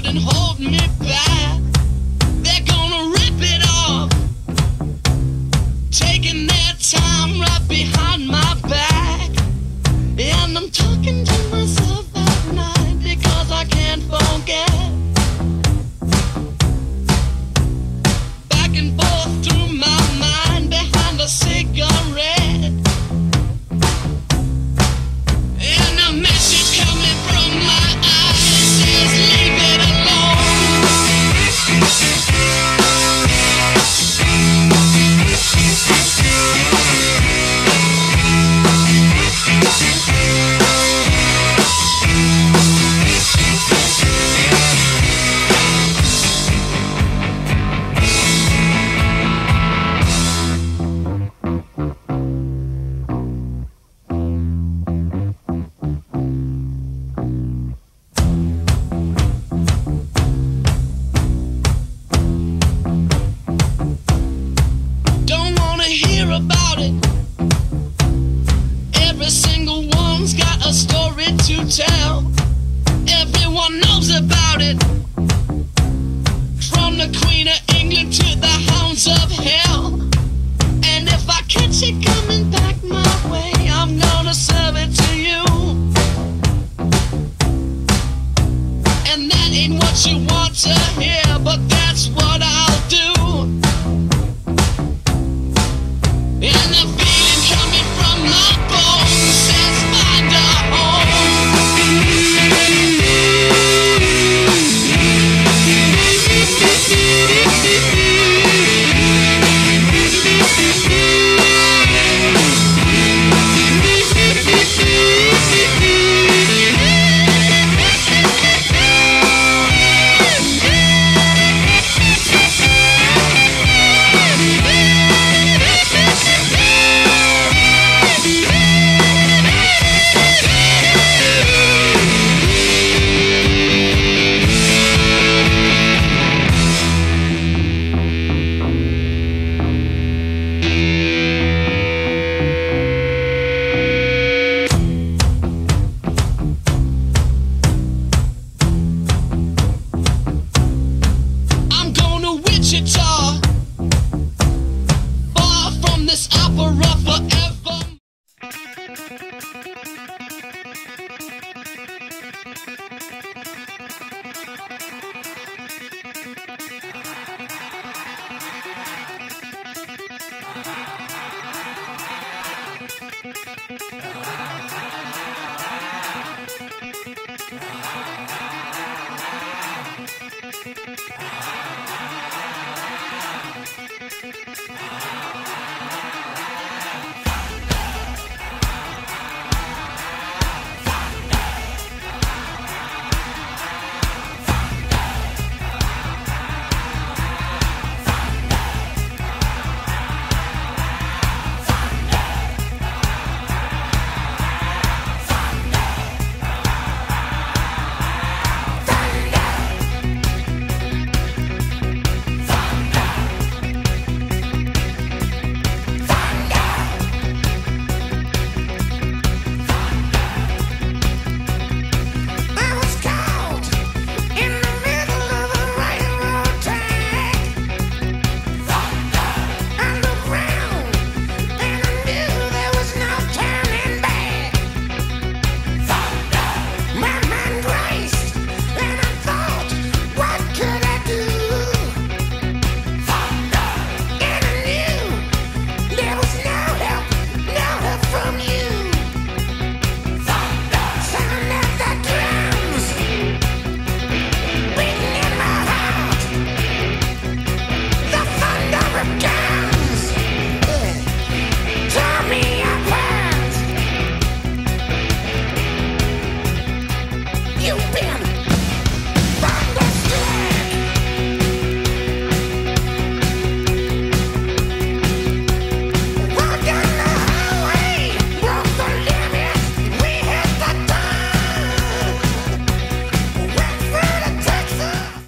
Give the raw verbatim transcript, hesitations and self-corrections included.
couldn't hold me back. They're gonna rip it off, taking their time right behind my back. And I'm talking to myself at night because I can't forget. Back and forth through my mind behind a cigarette. And a message coming from my eyes says leave it alone. Hear about it. Every single one's got a story to tell. Everyone knows about it, from the Queen of England to the hounds of hell. And if I catch it coming back my way, I'm gonna serve it to you. And that ain't what you want to hear, but that's what I'll do. And the feeling coming from my bones says find a Wichita, far from this opera forever. Thank you.